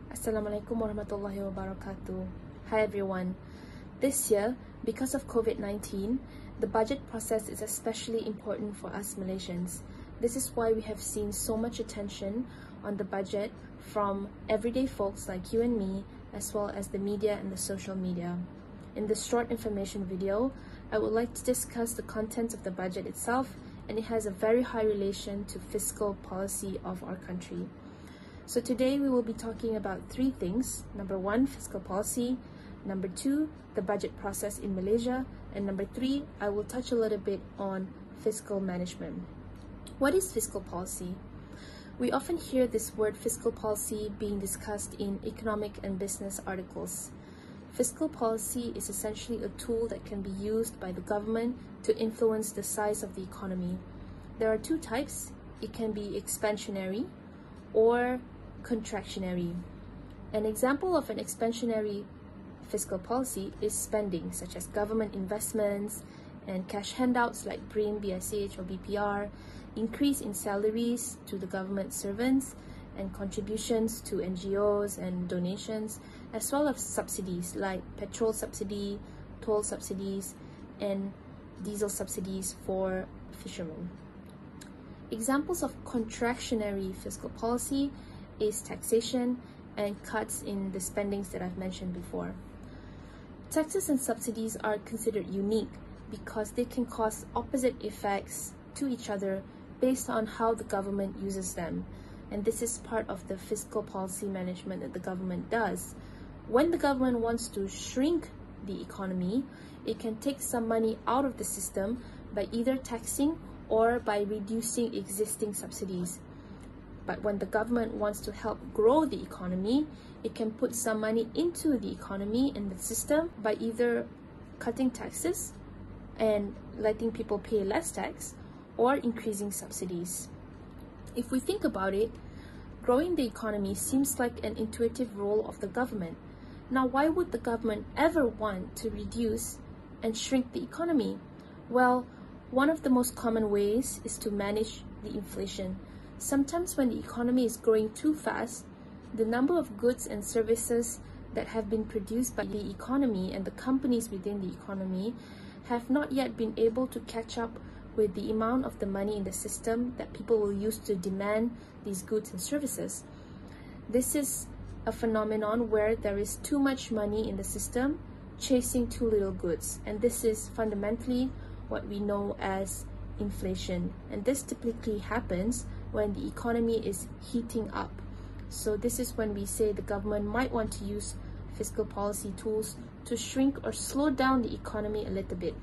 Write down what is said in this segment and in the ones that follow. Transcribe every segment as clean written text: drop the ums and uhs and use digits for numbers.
Assalamualaikum warahmatullahi wabarakatuh. Hi everyone. This year, because of COVID-19, the budget process is especially important for us Malaysians. This is why we have seen so much attention on the budget from everyday folks like you and me, as well as the media and the social media. In this short information video, I would like to discuss the contents of the budget itself, and it has a very high relation to fiscal policy of our country. So today we will be talking about three things. Number one, fiscal policy. Number two, the budget process in Malaysia. And number three, I will touch a little bit on fiscal management. What is fiscal policy? We often hear this word fiscal policy being discussed in economic and business articles. Fiscal policy is essentially a tool that can be used by the government to influence the size of the economy. There are two types. It can be expansionary or contractionary. An example of an expansionary fiscal policy is spending, such as government investments and cash handouts like BRIM, BSH or BPR, increase in salaries to the government servants, and contributions to NGOs and donations, as well as subsidies like petrol subsidy, toll subsidies, and diesel subsidies for fishermen. Examples of contractionary fiscal policy is taxation and cuts in the spendings that I've mentioned before. Taxes and subsidies are considered unique because they can cause opposite effects to each other based on how the government uses them. And this is part of the fiscal policy management that the government does. When the government wants to shrink the economy, it can take some money out of the system by either taxing or by reducing existing subsidies. But when the government wants to help grow the economy, it can put some money into the economy and the system by either cutting taxes and letting people pay less tax or increasing subsidies. If we think about it, growing the economy seems like an intuitive role of the government. Now, why would the government ever want to reduce and shrink the economy? Well, one of the most common ways is to manage the inflation. Sometimes when the economy is growing too fast, the number of goods and services that have been produced by the economy and the companies within the economy have not yet been able to catch up with the amount of the money in the system that people will use to demand these goods and services. This is a phenomenon where there is too much money in the system chasing too little goods, and this is fundamentally what we know as inflation. And this typically happens when the economy is heating up. So this is when we say the government might want to use fiscal policy tools to shrink or slow down the economy a little bit.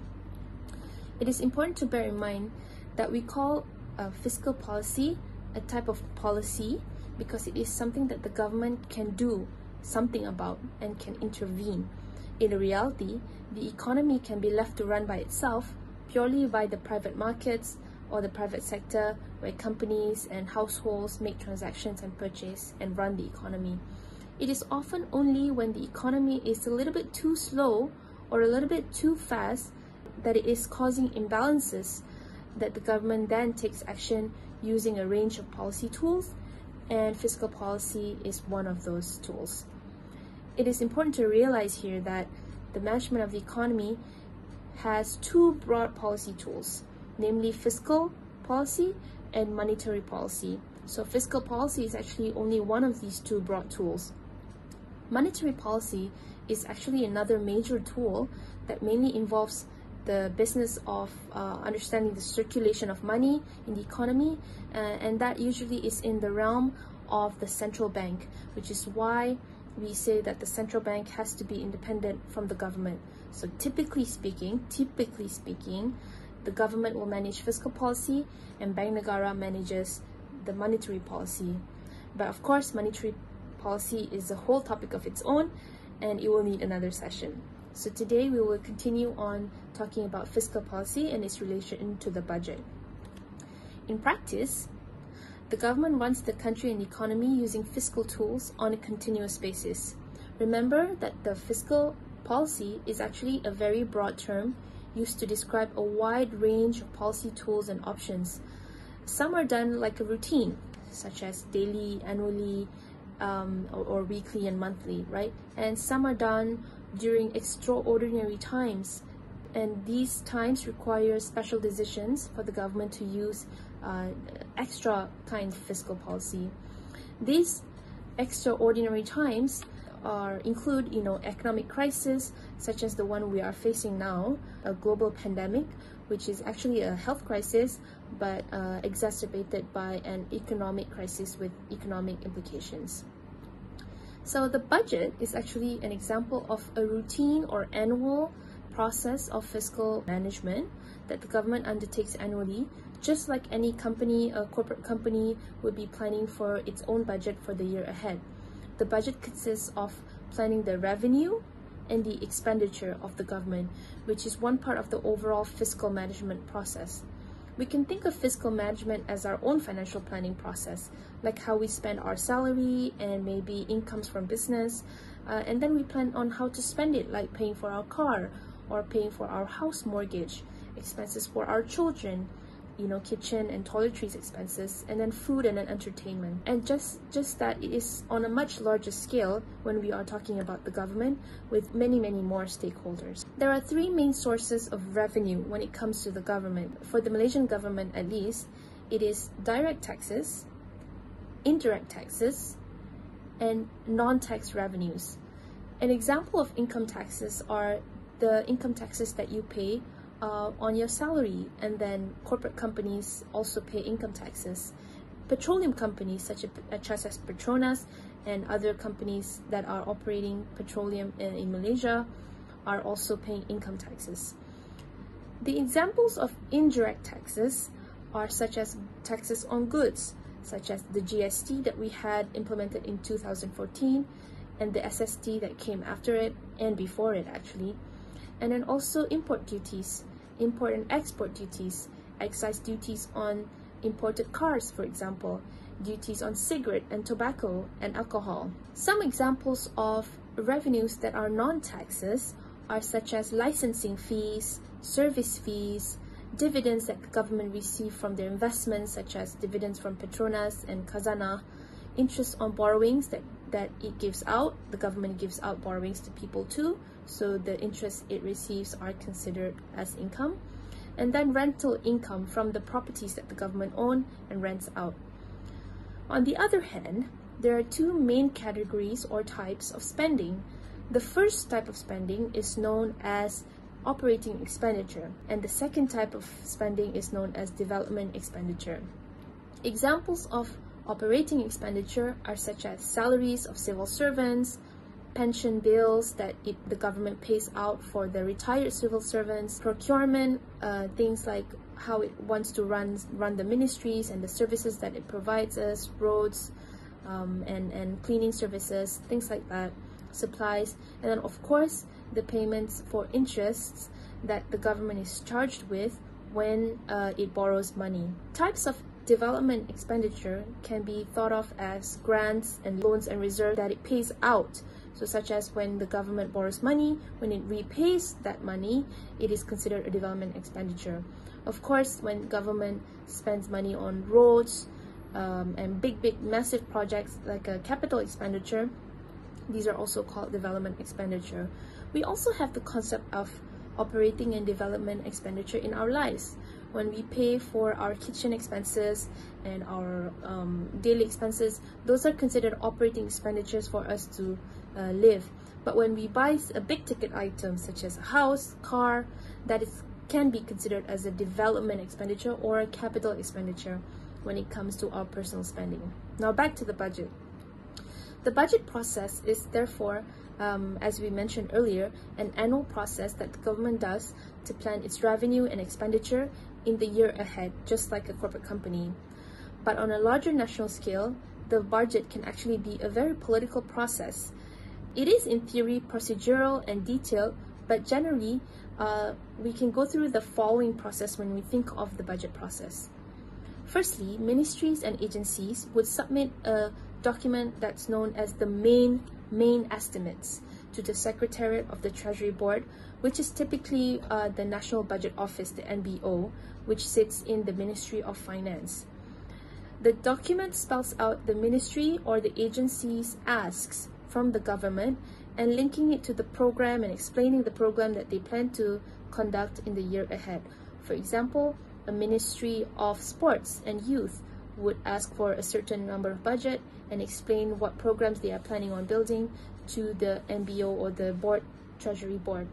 It is important to bear in mind that we call fiscal policy a type of policy because it is something that the government can do something about and can intervene. In reality, the economy can be left to run by itself purely by the private markets or the private sector, where companies and households make transactions and purchase and run the economy. It is often only when the economy is a little bit too slow or a little bit too fast that it is causing imbalances that the government then takes action using a range of policy tools, and fiscal policy is one of those tools. It is important to realize here that the management of the economy has two broad policy tools, namely fiscal policy and monetary policy. So fiscal policy is actually only one of these two broad tools. Monetary policy is actually another major tool that mainly involves the business of understanding the circulation of money in the economy, and that usually is in the realm of the central bank, which is why we say that the central bank has to be independent from the government. So typically speaking, the government will manage fiscal policy and Bank Negara manages the monetary policy. But of course, monetary policy is a whole topic of its own and it will need another session. So today we will continue on talking about fiscal policy and its relation to the budget. In practice, the government runs the country and economy using fiscal tools on a continuous basis. Remember that the fiscal policy is actually a very broad term used to describe a wide range of policy tools and options. Some are done like a routine, such as daily, annually, or weekly and monthly, right? And some are done during extraordinary times, and these times require special decisions for the government to use extra kind of fiscal policy. These extraordinary times include, economic crisis such as the one we are facing now, a global pandemic, which is actually a health crisis, but exacerbated by an economic crisis with economic implications. So the budget is actually an example of a routine or annual process of fiscal management that the government undertakes annually, just like any company, a corporate company, would be planning for its own budget for the year ahead. The budget consists of planning the revenue and the expenditure of the government, which is one part of the overall fiscal management process. We can think of fiscal management as our own financial planning process, like how we spend our salary and maybe incomes from business, and then we plan on how to spend it, like paying for our car or paying for our house mortgage, expenses for our children, kitchen and toiletries expenses, and then food and then entertainment. And just that it is on a much larger scale when we are talking about the government with many more stakeholders. There are three main sources of revenue when it comes to the government. For the Malaysian government at least, it is direct taxes, indirect taxes, and non-tax revenues. An example of income taxes are the income taxes that you pay on your salary, and then corporate companies also pay income taxes. Petroleum companies such as Petronas and other companies that are operating petroleum in Malaysia are also paying income taxes. The examples of indirect taxes are such as taxes on goods, such as the GST that we had implemented in 2014 and the SST that came after it and before it actually. And then also import duties, import and export duties, excise duties on imported cars, for example, duties on cigarette and tobacco and alcohol. Some examples of revenues that are non-taxes are such as licensing fees, service fees, dividends that the government receive from their investments, such as dividends from Petronas and Khazanah, interest on borrowings that it gives out. The government gives out borrowings to people too, so the interest it receives are considered as income. And then rental income from the properties that the government owns and rents out. On the other hand, there are two main categories or types of spending. The first type of spending is known as operating expenditure, and the second type of spending is known as development expenditure. Examples of operating expenditure are such as salaries of civil servants, pension bills that the government pays out for the retired civil servants, procurement, things like how it wants to run the ministries and the services that it provides us, roads and cleaning services, things like that, supplies, and then of course the payments for interests that the government is charged with when it borrows money. Types of development expenditure can be thought of as grants and loans and reserves that it pays out. So such as when the government borrows money, when it repays that money, it is considered a development expenditure. Of course, when government spends money on roads and big massive projects like a capital expenditure, these are also called development expenditure. We also have the concept of operating and development expenditure in our lives. When we pay for our kitchen expenses and our daily expenses, those are considered operating expenditures for us to live. But when we buy a big ticket item such as a house, car, that can be considered as a development expenditure or a capital expenditure when it comes to our personal spending. Now back to the budget. The budget process is therefore, as we mentioned earlier, an annual process that the government does to plan its revenue and expenditure in the year ahead, just like a corporate company. But on a larger national scale, the budget can actually be a very political process. It is in theory procedural and detailed, but generally we can go through the following process when we think of the budget process. Firstly, ministries and agencies would submit a document that's known as the main estimates to the Secretariat of the Treasury Board, which is typically the National Budget Office, the NBO, which sits in the Ministry of Finance. The document spells out the ministry or the agency's asks from the government and linking it to the program and explaining the program that they plan to conduct in the year ahead. For example, a Ministry of Sports and Youth would ask for a certain number of budget and explain what programs they are planning on building to the MBO or the Treasury Board.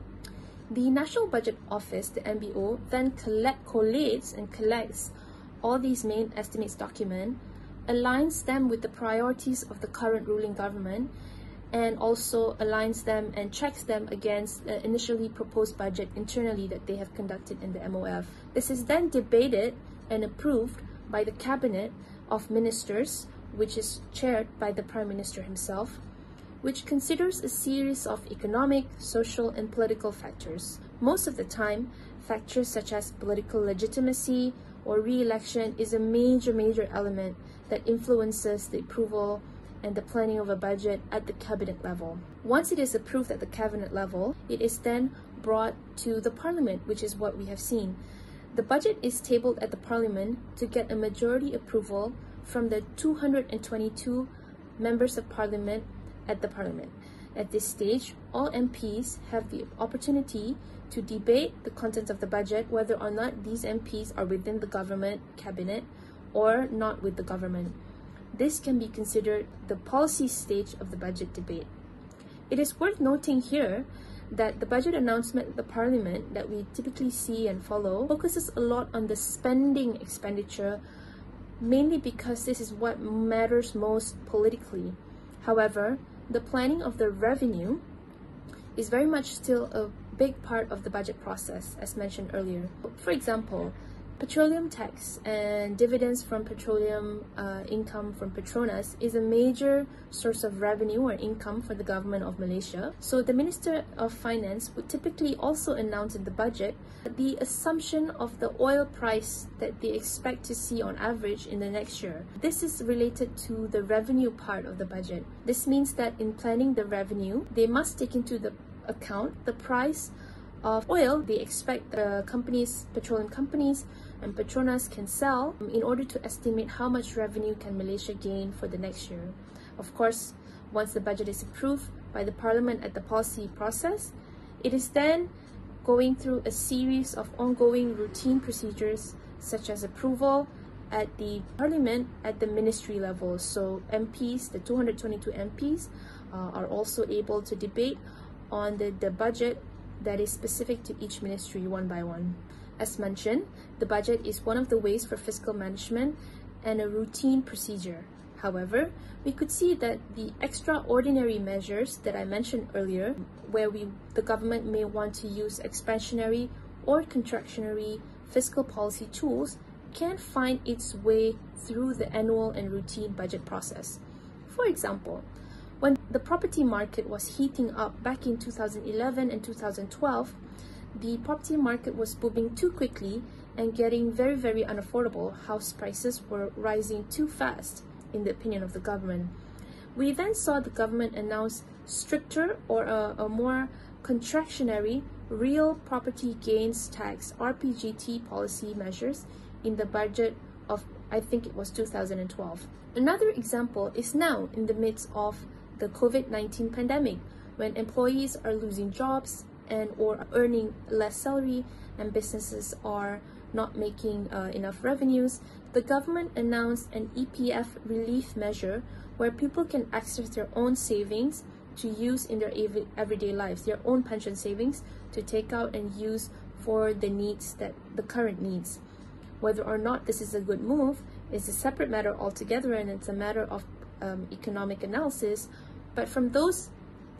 The National Budget Office, the MBO, then collates and collects all these main estimates document, aligns them with the priorities of the current ruling government, and also aligns them and checks them against the initially proposed budget internally that they have conducted in the MOF. This is then debated and approved by the Cabinet of Ministers, which is chaired by the Prime Minister himself, which considers a series of economic, social, and political factors. Most of the time, factors such as political legitimacy or re-election is a major element that influences the approval and the planning of a budget at the cabinet level. Once it is approved at the cabinet level, it is then brought to the parliament, which is what we have seen. The budget is tabled at the parliament to get a majority approval from the 222 members of parliament at the parliament. At this stage, all MPs have the opportunity to debate the contents of the budget, whether or not these MPs are within the government cabinet or not with the government. This can be considered the policy stage of the budget debate. It is worth noting here that the budget announcement at the parliament that we typically see and follow focuses a lot on the spending expenditure, mainly because this is what matters most politically. However, the planning of the revenue is very much still a big part of the budget process, as mentioned earlier. For example, petroleum tax and dividends from petroleum income from Petronas is a major source of revenue or income for the government of Malaysia. So the Minister of Finance would typically also announce in the budget the assumption of the oil price that they expect to see on average in the next year. This is related to the revenue part of the budget. This means that in planning the revenue, they must take into the account the price of oil they expect the petroleum companies and Petronas can sell in order to estimate how much revenue can Malaysia gain for the next year. Of course, once the budget is approved by the parliament at the policy process, it is then going through a series of ongoing routine procedures such as approval at the parliament at the ministry level. So MPs, the 222 MPs, are also able to debate on the budget that is specific to each ministry one by one. As mentioned, the budget is one of the ways for fiscal management and a routine procedure. However, we could see that the extraordinary measures that I mentioned earlier, where the government may want to use expansionary or contractionary fiscal policy tools, can find its way through the annual and routine budget process. For example, when the property market was heating up back in 2011 and 2012, the property market was booming too quickly and getting very unaffordable. House prices were rising too fast, in the opinion of the government. We then saw the government announce stricter or a more contractionary real property gains tax RPGT policy measures in the budget of, I think it was 2012. Another example is now in the midst of the COVID-19 pandemic, when employees are losing jobs and or earning less salary and businesses are not making enough revenues. The government announced an EPF relief measure where people can access their own savings to use in their everyday lives, their own pension savings to take out and use for the needs, the current needs. Whether or not this is a good move is a separate matter altogether, and it's a matter of economic analysis. But from those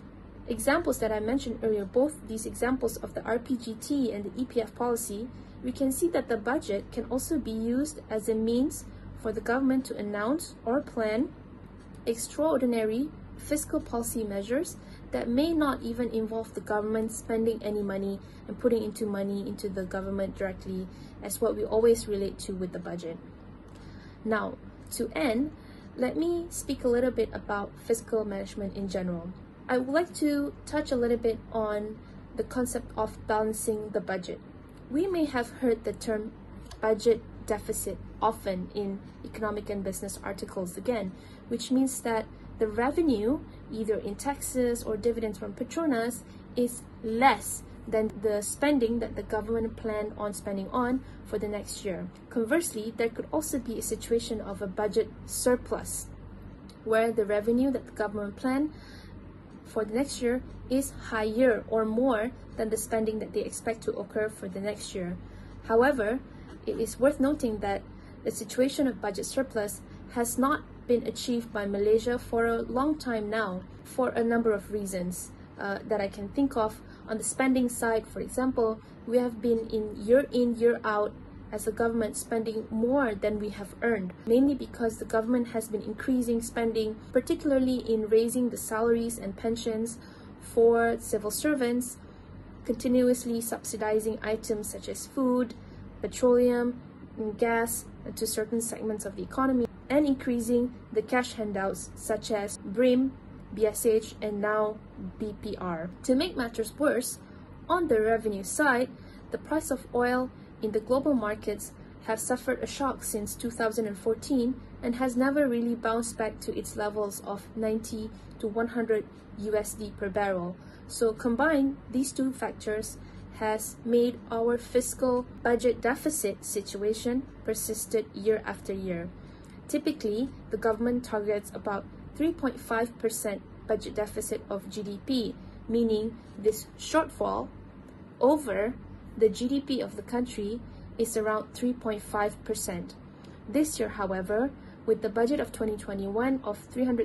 examples that I mentioned earlier, both these examples of the RPGT and the EPF policy, we can see that the budget can also be used as a means for the government to announce or plan extraordinary fiscal policy measures that may not even involve the government spending any money and putting money into the government directly, as what we always relate to with the budget. Now, to end, let me speak a little bit about fiscal management in general. I would like to touch a little bit on the concept of balancing the budget. We may have heard the term budget deficit often in economic and business articles again, which means that the revenue, either in taxes or dividends from Petronas, is less than the spending that the government planned on spending on for the next year. Conversely, there could also be a situation of a budget surplus, where the revenue that the government planned for the next year is higher or more than the spending that they expect to occur for the next year. However, it is worth noting that the situation of budget surplus has not been achieved by Malaysia for a long time now, for a number of reasons that I can think of. On the spending side, for example, we have been in, year out, as a government spending more than we have earned, mainly because the government has been increasing spending, particularly in raising the salaries and pensions for civil servants, continuously subsidizing items such as food, petroleum, and gas to certain segments of the economy, and increasing the cash handouts such as BRIM, BSH, and now BPR. To make matters worse, on the revenue side, the price of oil in the global markets have suffered a shock since 2014 and has never really bounced back to its levels of 90 to 100 USD per barrel. So combined, these two factors has made our fiscal budget deficit situation persisted year after year. Typically, the government targets about 3.5% budget deficit of GDP, meaning this shortfall over the GDP of the country is around 3.5%. This year, however, with the budget of 2021 of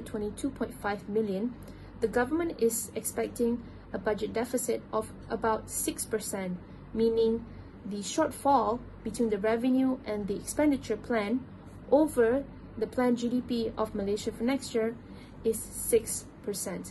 322.5 million, the government is expecting a budget deficit of about 6%, meaning the shortfall between the revenue and the expenditure plan over the planned GDP of Malaysia for next year is 6%.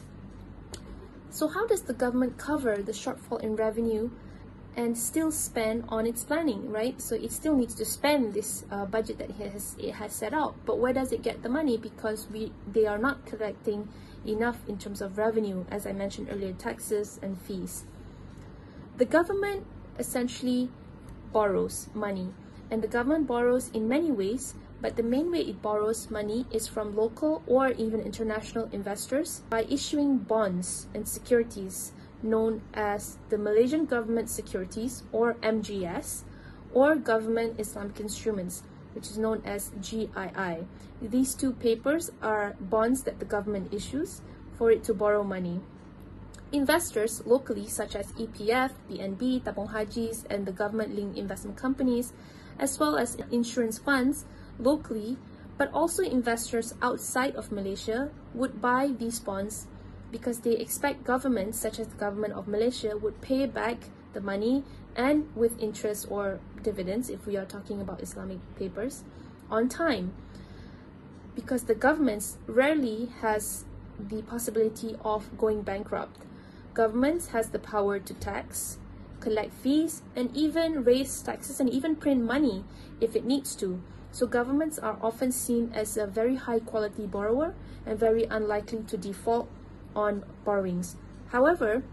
So how does the government cover the shortfall in revenue and still spend on its planning, right? So it still needs to spend this budget that it has set out. But where does it get the money? Because they are not collecting enough in terms of revenue, as I mentioned earlier, taxes and fees. The government essentially borrows money, and the government borrows in many ways, but the main way it borrows money is from local or even international investors by issuing bonds and securities known as the Malaysian Government Securities, or MGS, or Government Islamic Instruments, which is known as GII. These two papers are bonds that the government issues for it to borrow money. Investors locally, such as EPF, BNB, Tabung Hajis, and the government-linked investment companies, as well as insurance funds locally, but also investors outside of Malaysia, would buy these bonds because they expect governments, such as the government of Malaysia, would pay back the money, and with interest or dividends, if we are talking about Islamic papers, on time. Because the governments rarely has the possibility of going bankrupt. Governments has the power to tax, collect fees, and even raise taxes and even print money if it needs to. So governments are often seen as a very high quality borrower and very unlikely to default on borrowings. However,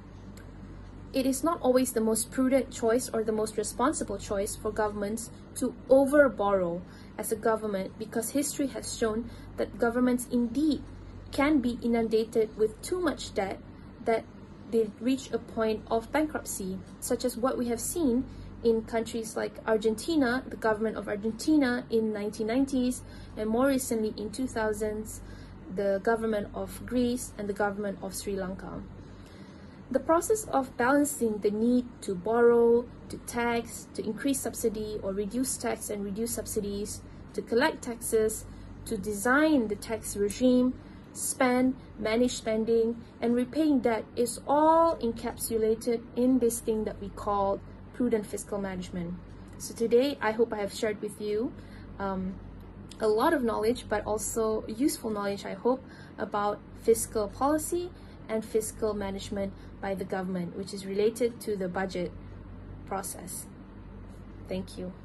it is not always the most prudent choice or the most responsible choice for governments to over-borrow as a government, because history has shown that governments indeed can be inundated with too much debt that they reach a point of bankruptcy, such as what we have seen in countries like Argentina, the government of Argentina in 1990s, and more recently in 2000s, the government of Greece and the government of Sri Lanka. The process of balancing the need to borrow, to tax, to increase subsidy or reduce tax and reduce subsidies, to collect taxes, to design the tax regime, spend, manage spending, and repaying debt is all encapsulated in this thing that we call prudent fiscal management. So today, I hope I have shared with you a lot of knowledge, but also useful knowledge, I hope, about fiscal policy and fiscal management by the government, which is related to the budget process. Thank you.